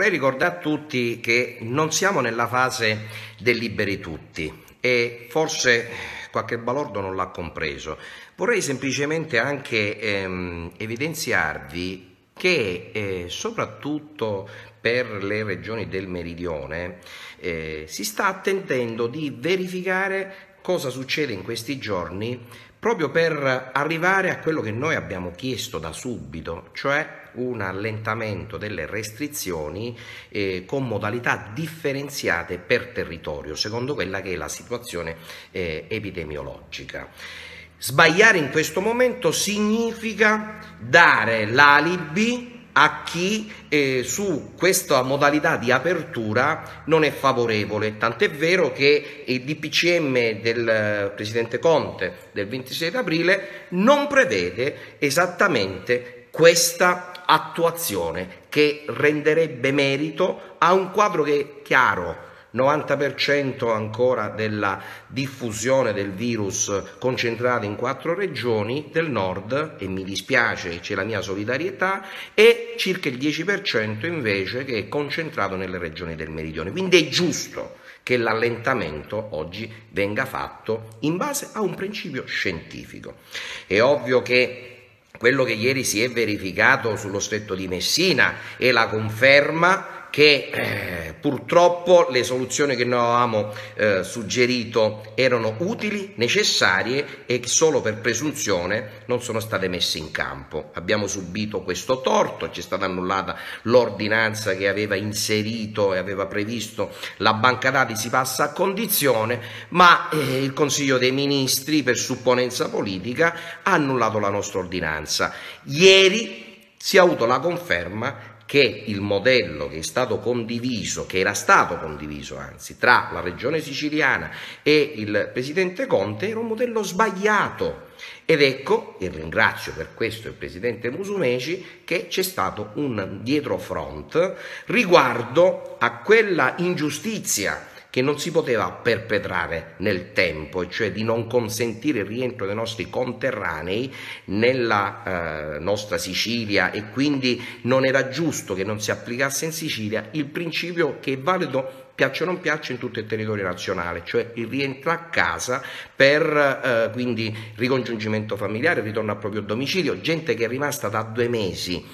vorrei ricordare a tutti che non siamo nella fase del liberi tutti e forse qualche balordo non l'ha compreso. Vorrei semplicemente anche evidenziarvi che soprattutto per le regioni del meridione si sta attendendo di verificare cosa succede in questi giorni proprio per arrivare a quello che noi abbiamo chiesto da subito, cioè un allentamento delle restrizioni con modalità differenziate per territorio, secondo quella che è la situazione epidemiologica. Sbagliare in questo momento significa dare l'alibi a chi su questa modalità di apertura non è favorevole, tant'è vero che il DPCM del Presidente Conte del 26 aprile non prevede esattamente questa attuazione che renderebbe merito a un quadro che è chiaro. 90% ancora della diffusione del virus concentrata in 4 regioni del nord, e mi dispiace, c'è la mia solidarietà, e circa il 10% invece che è concentrato nelle regioni del meridione. Quindi è giusto che l'allentamento oggi venga fatto in base a un principio scientifico. È ovvio che quello che ieri si è verificato sullo Stretto di Messina è la conferma che purtroppo le soluzioni che noi avevamo suggerito erano utili, necessarie e che solo per presunzione non sono state messe in campo. Abbiamo subito questo torto, ci è stata annullata l'ordinanza che aveva inserito e aveva previsto la banca dati si passa a condizione, ma il Consiglio dei Ministri per supponenza politica ha annullato la nostra ordinanza. Ieri si è avuto la conferma che il modello che è stato condiviso, che era stato condiviso anzi, tra la regione siciliana e il Presidente Conte era un modello sbagliato. Ed ecco, e ringrazio per questo il Presidente Musumeci, che c'è stato un dietrofront riguardo a quella ingiustizia che non si poteva perpetrare nel tempo, e cioè di non consentire il rientro dei nostri conterranei nella nostra Sicilia, e quindi non era giusto che non si applicasse in Sicilia il principio che è valido, piaccia o non piaccia, in tutto il territorio nazionale, cioè il rientro a casa per quindi ricongiungimento familiare, ritorno al proprio domicilio, gente che è rimasta da 2 mesi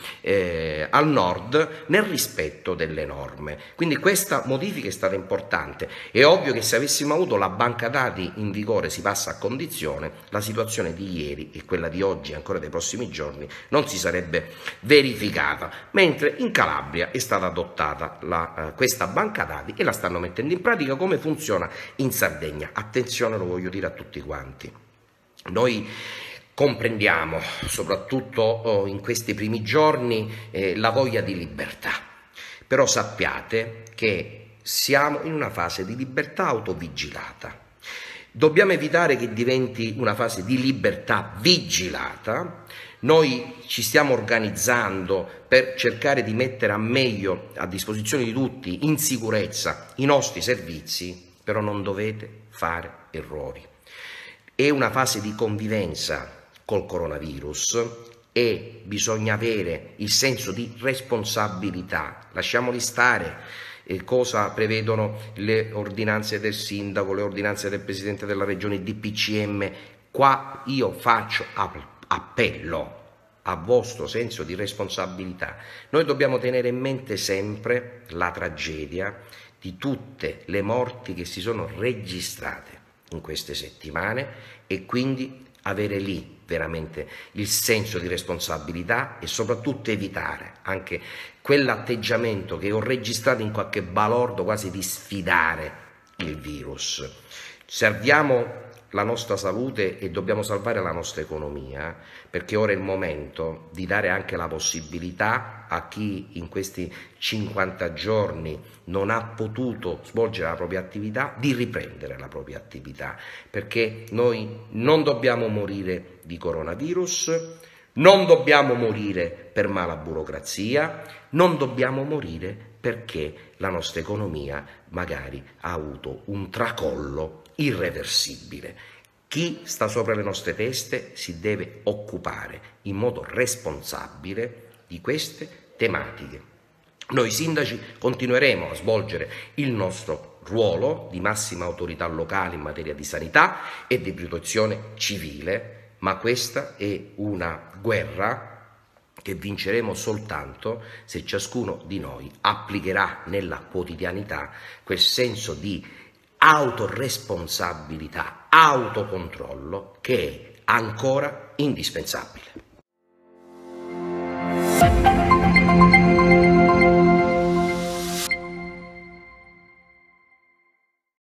al nord nel rispetto delle norme. Quindi questa modifica è stata importante. È ovvio che se avessimo avuto la banca dati in vigore si passa a condizione, la situazione di ieri e quella di oggi e ancora dei prossimi giorni non si sarebbe verificata, mentre in Calabria è stata adottata questa banca dati e la stanno mettendo in pratica, come funziona in Sardegna. Attenzione, lo voglio dire a tutti quanti, noi comprendiamo soprattutto in questi primi giorni la voglia di libertà, però sappiate che siamo in una fase di libertà autovigilata. Dobbiamo evitare che diventi una fase di libertà vigilata. Noi ci stiamo organizzando per cercare di mettere a meglio, a disposizione di tutti, in sicurezza, i nostri servizi, però non dovete fare errori. È una fase di convivenza col coronavirus e bisogna avere il senso di responsabilità. Lasciamoli stare cosa prevedono le ordinanze del sindaco, le ordinanze del presidente della regione, il DPCM. Qua io faccio appello a vostro senso di responsabilità. Noi dobbiamo tenere in mente sempre la tragedia di tutte le morti che si sono registrate in queste settimane e quindi avere lì veramente il senso di responsabilità e soprattutto evitare anche quell'atteggiamento che ho registrato in qualche balordo quasi di sfidare il virus. Salviamo la nostra salute e dobbiamo salvare la nostra economia, perché ora è il momento di dare anche la possibilità a chi in questi 50 giorni non ha potuto svolgere la propria attività di riprendere la propria attività, perché noi non dobbiamo morire di coronavirus, non dobbiamo morire per mala burocrazia, non dobbiamo morire perché la nostra economia magari ha avuto un tracollo irreversibile. Chi sta sopra le nostre teste si deve occupare in modo responsabile di queste tematiche. Noi sindaci continueremo a svolgere il nostro ruolo di massima autorità locale in materia di sanità e di protezione civile, ma questa è una guerra che vinceremo soltanto se ciascuno di noi applicherà nella quotidianità quel senso di autoresponsabilità, autocontrollo che è ancora indispensabile.